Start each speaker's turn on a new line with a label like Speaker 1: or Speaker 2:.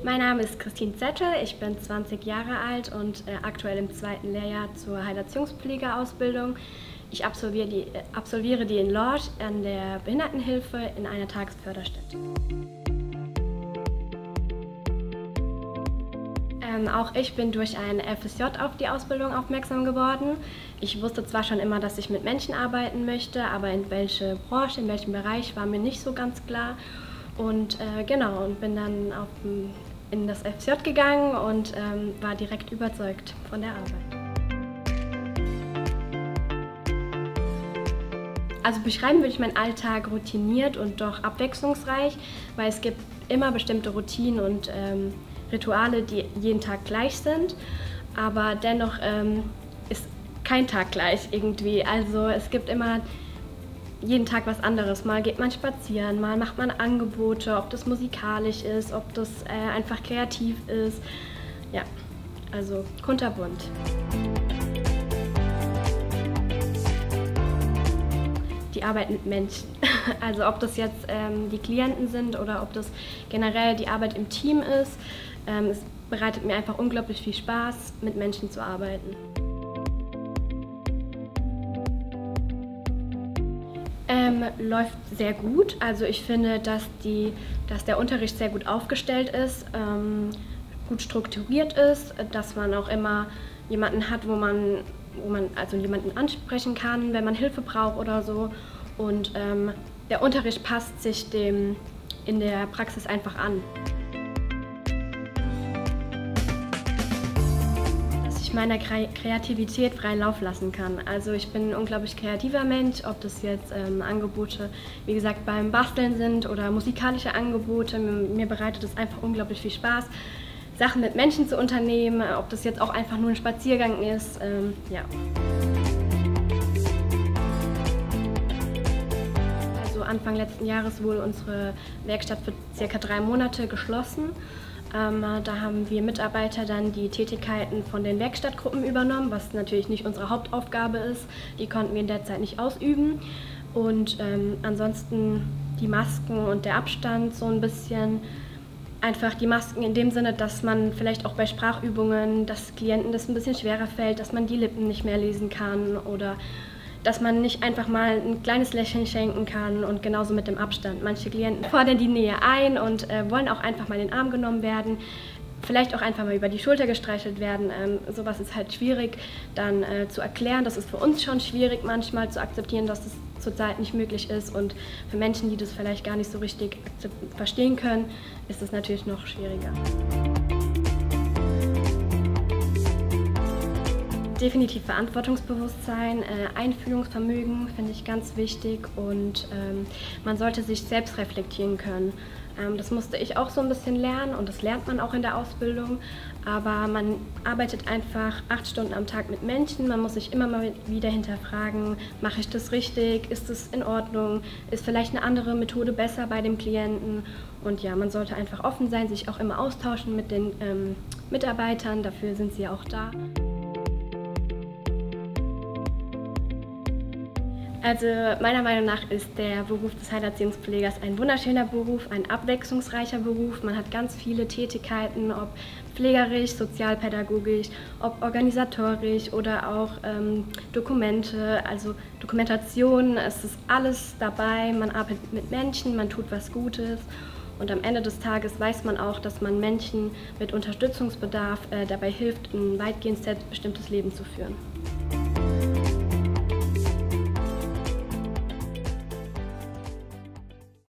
Speaker 1: Mein Name ist Christine Zettel, ich bin 20 Jahre alt und aktuell im 2. Lehrjahr zur Heilerziehungspflegeausbildung. Ich absolviere die in Lorsch an der Behindertenhilfe in einer Tagesförderstätte. Auch ich bin durch ein FSJ auf die Ausbildung aufmerksam geworden. Ich wusste zwar schon immer, dass ich mit Menschen arbeiten möchte, aber in welche Branche, in welchem Bereich war mir nicht so ganz klar. Und und bin dann in das FSJ gegangen und war direkt überzeugt von der Arbeit. Also beschreiben würde ich meinen Alltag routiniert und doch abwechslungsreich, weil es gibt immer bestimmte Routinen und Rituale, die jeden Tag gleich sind, aber dennoch ist kein Tag gleich irgendwie. Also es gibt immer jeden Tag was anderes. Mal geht man spazieren, mal macht man Angebote, ob das musikalisch ist, ob das einfach kreativ ist. Ja, also kunterbunt. Die Arbeit mit Menschen. Also ob das jetzt die Klienten sind oder ob das generell die Arbeit im Team ist. Es bereitet mir einfach unglaublich viel Spaß, mit Menschen zu arbeiten. Läuft sehr gut. Also ich finde, dass der Unterricht sehr gut aufgestellt ist, gut strukturiert ist, dass man auch immer jemanden hat, wo man jemanden ansprechen kann, wenn man Hilfe braucht oder so. Und der Unterricht passt sich dem in der Praxis einfach an. Dass ich meiner Kreativität freien Lauf lassen kann. Also ich bin ein unglaublich kreativer Mensch, ob das jetzt Angebote, wie gesagt, beim Basteln sind oder musikalische Angebote. Mir bereitet es einfach unglaublich viel Spaß, Sachen mit Menschen zu unternehmen, ob das jetzt auch einfach nur ein Spaziergang ist, ja. Also Anfang letzten Jahres wurde unsere Werkstatt für ca. 3 Monate geschlossen. Da haben wir Mitarbeiter dann die Tätigkeiten von den Werkstattgruppen übernommen, was natürlich nicht unsere Hauptaufgabe ist. Die konnten wir in der Zeit nicht ausüben. Und ansonsten die Masken und der Abstand so ein bisschen. Einfach die Masken in dem Sinne, dass man vielleicht auch bei Sprachübungen, dass Klienten das ein bisschen schwerer fällt, dass man die Lippen nicht mehr lesen kann oder dass man nicht einfach mal ein kleines Lächeln schenken kann und genauso mit dem Abstand. Manche Klienten fordern die Nähe ein und wollen auch einfach mal in den Arm genommen werden, vielleicht auch einfach mal über die Schulter gestreichelt werden. Sowas ist halt schwierig dann zu erklären. Das ist für uns schon schwierig manchmal zu akzeptieren, dass das zurzeit nicht möglich ist, und für Menschen, die das vielleicht gar nicht so richtig verstehen können, ist es natürlich noch schwieriger. Definitiv Verantwortungsbewusstsein, Einfühlungsvermögen finde ich ganz wichtig, und man sollte sich selbst reflektieren können. Das musste ich auch so ein bisschen lernen, und das lernt man auch in der Ausbildung, aber man arbeitet einfach 8 Stunden am Tag mit Menschen. Man muss sich immer mal wieder hinterfragen, mache ich das richtig, ist es in Ordnung, ist vielleicht eine andere Methode besser bei dem Klienten, und ja, man sollte einfach offen sein, sich auch immer austauschen mit den Mitarbeitern, dafür sind sie ja auch da. Also meiner Meinung nach ist der Beruf des Heilerziehungspflegers ein wunderschöner Beruf, ein abwechslungsreicher Beruf. Man hat ganz viele Tätigkeiten, ob pflegerisch, sozialpädagogisch, ob organisatorisch oder auch Dokumente, also Dokumentation. Es ist alles dabei, man arbeitet mit Menschen, man tut was Gutes. Und am Ende des Tages weiß man auch, dass man Menschen mit Unterstützungsbedarf dabei hilft, ein weitgehend selbstbestimmtes Leben zu führen.